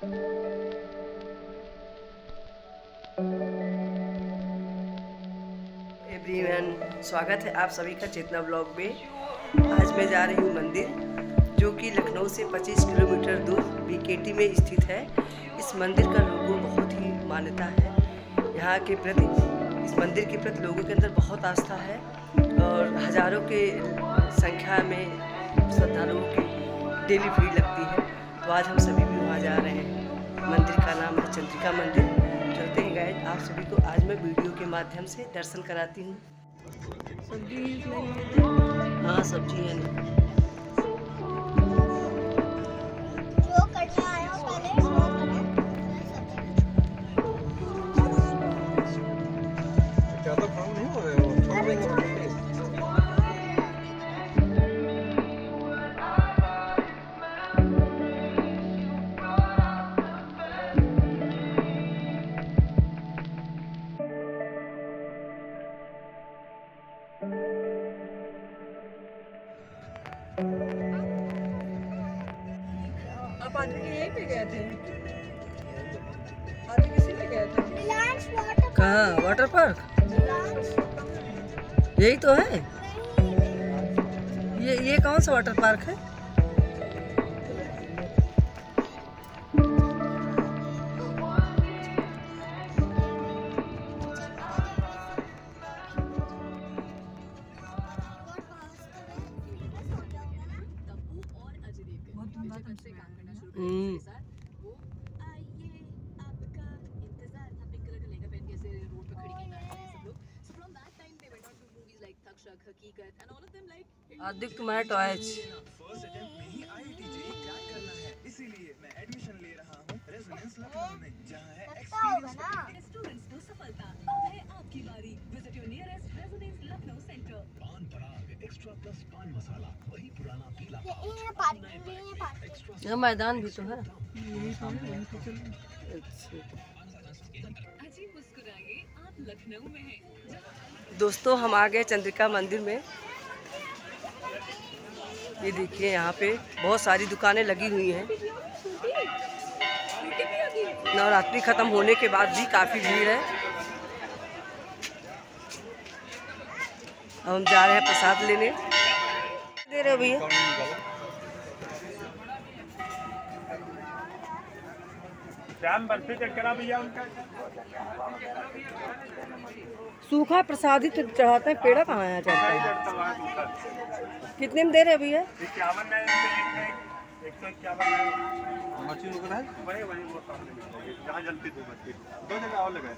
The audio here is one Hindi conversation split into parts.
एवरीवन, स्वागत है आप सभी का चेतना ब्लॉग में। आज मैं जा रही हूँ मंदिर जो कि लखनऊ से 25 किलोमीटर दूर बीकेटी में स्थित है। इस मंदिर का लोगों को बहुत ही मान्यता है। यहाँ के प्रति, इस मंदिर के प्रति लोगों के अंदर बहुत आस्था है और हजारों के संख्या में श्रद्धालुओं की डेली भीड़ लगती है। तो आज हम सभी भी वहाँ जा रहे हैं। मंदिर का नाम है चंद्रिका मंदिर। चलते हैं गाइड, आप सभी को आज मैं वीडियो के माध्यम से दर्शन कराती हूँ। सब्जी हाँ, सब्जी है नहीं। आप आज यहीं पे गए थे? आज किसी पे गए थे? कहाँ? Water park? यही तो है। ये कौन सा वाटर पार्क है? आदिक तुम्हारे टॉयज इसीलिए मैं एडमिशन ले रहा हूँ रेजिडेंस लखनऊ में, जहाँ है एक्सपीरियंस स्टूडेंट्स को सफलता। अब है आपकी बारी। Visit your nearest residence Lucknow centre. Pan Parag extra plus पान मसाला, वही पुराना पीला यह मैदान भी तो है। आप लखनऊ में हैं। दोस्तों, हम आ गए चंद्रिका मंदिर में। ये देखिए, यहाँ पे बहुत सारी दुकानें लगी हुई हैं। नवरात्रि खत्म होने के बाद भी काफ़ी भीड़ है। हम जा रहे हैं प्रसाद लेने। दे रहे भैया? बर्फी चक्करा भैया उनका सूखा प्रसाद ही तो चढ़ाते हैं, पेड़ा कहाँ आया जाता है? कितने में दे रहे भैया? 51 में 151 जहाँ जलती दो जगह और लगाए।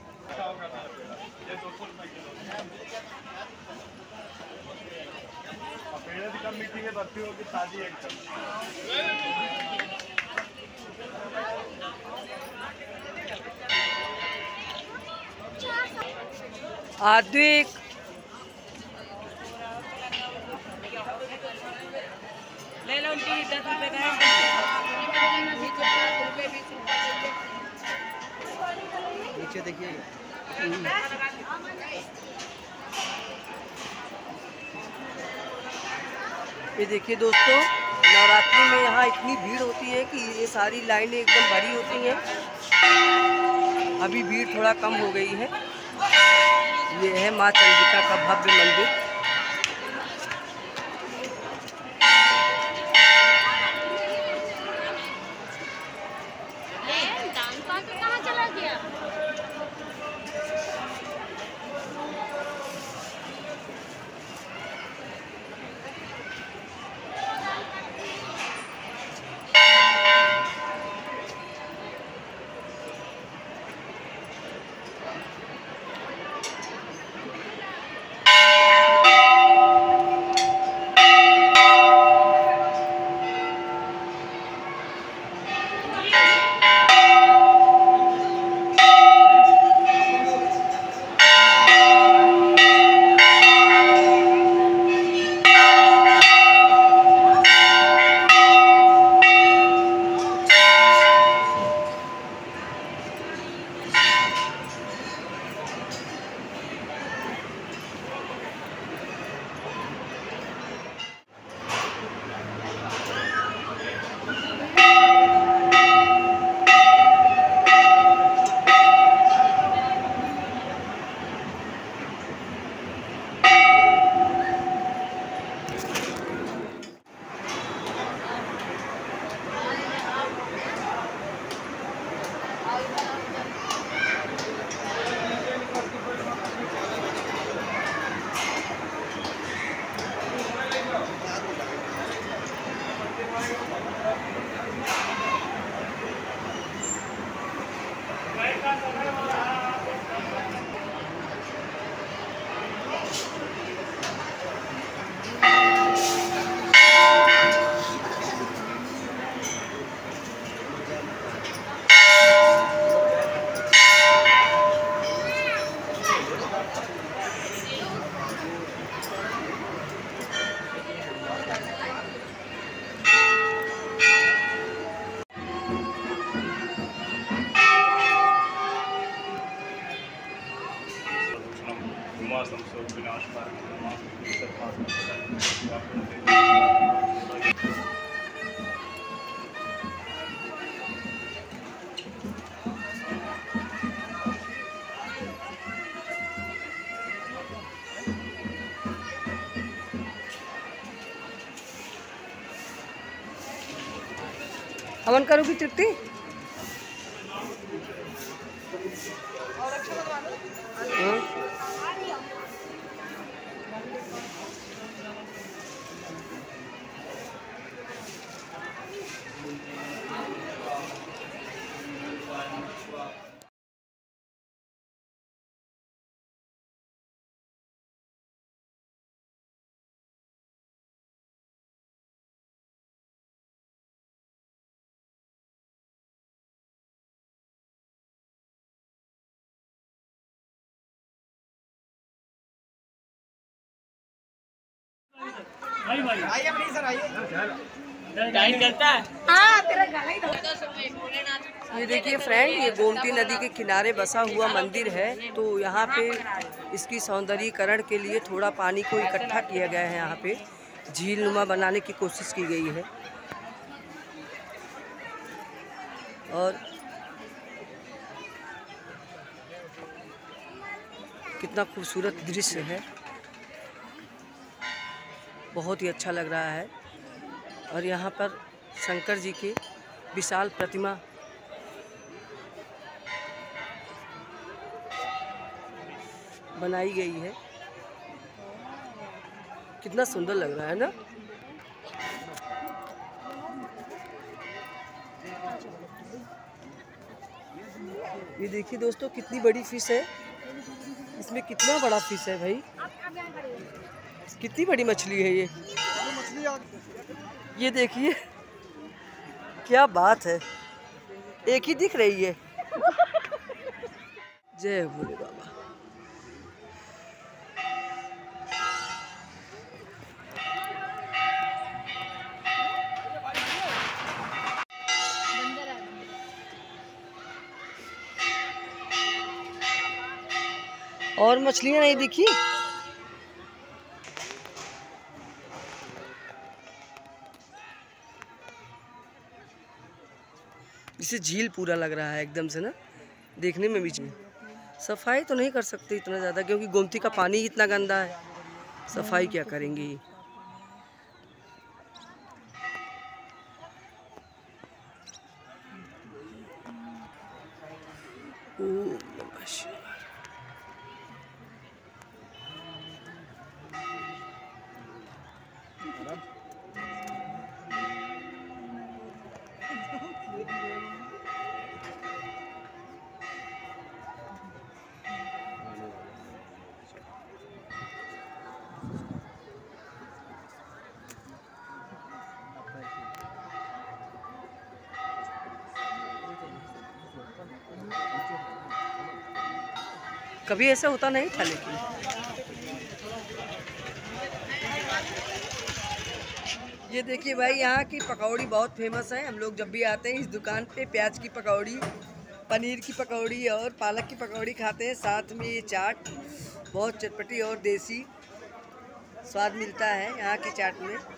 पेड़े भी कम मीठी है, बर्फी होगी ताजी एकदम। आद्विक ले लो, 10 रुपए का है। नीचे देखिए। ये देखिए दोस्तों, नवरात्रि में यहाँ इतनी भीड़ होती है कि ये सारी लाइनें एकदम भरी होती हैं। अभी भीड़ थोड़ा कम हो गई है। ये है माँ चंद्रिका का भव्य मंदिर। कहाँ चला गया? हवन करोगी तृप्ति? आइए प्लीज सर, आइए। ये देखिए फ्रेंड, ये गोमती नदी के किनारे बसा हुआ मंदिर है। तो यहाँ पे इसकी सौंदर्यीकरण के लिए थोड़ा पानी को इकट्ठा किया गया है। यहाँ पे झील नुमा बनाने की कोशिश की गई है। और कितना खूबसूरत दृश्य है, बहुत ही अच्छा लग रहा है। और यहाँ पर शंकर जी की विशाल प्रतिमा बनाई गई है। कितना सुंदर लग रहा है ना। ये देखिए दोस्तों, कितनी बड़ी फिश है। इसमें कितना बड़ा फिश है भाई, कितनी बड़ी मछली है ये। ये देखिए, क्या बात है, एक ही दिख रही है। जय भोले बाबा। और मछलियां नहीं दिखी। इसे झील पूरा लग रहा है एकदम से ना, देखने में बीच में। सफाई तो नहीं कर सकते इतना ज़्यादा, क्योंकि गोमती का पानी ही इतना गंदा है। सफाई क्या करेंगे। ओम नमः शिवाय। कभी ऐसा होता नहीं था लेकिन। ये देखिए भाई, यहाँ की पकौड़ी बहुत फेमस है। हम लोग जब भी आते हैं इस दुकान पे प्याज की पकौड़ी, पनीर की पकौड़ी और पालक की पकौड़ी खाते हैं। साथ में ये चाट बहुत चटपटी और देसी स्वाद मिलता है यहाँ की चाट में।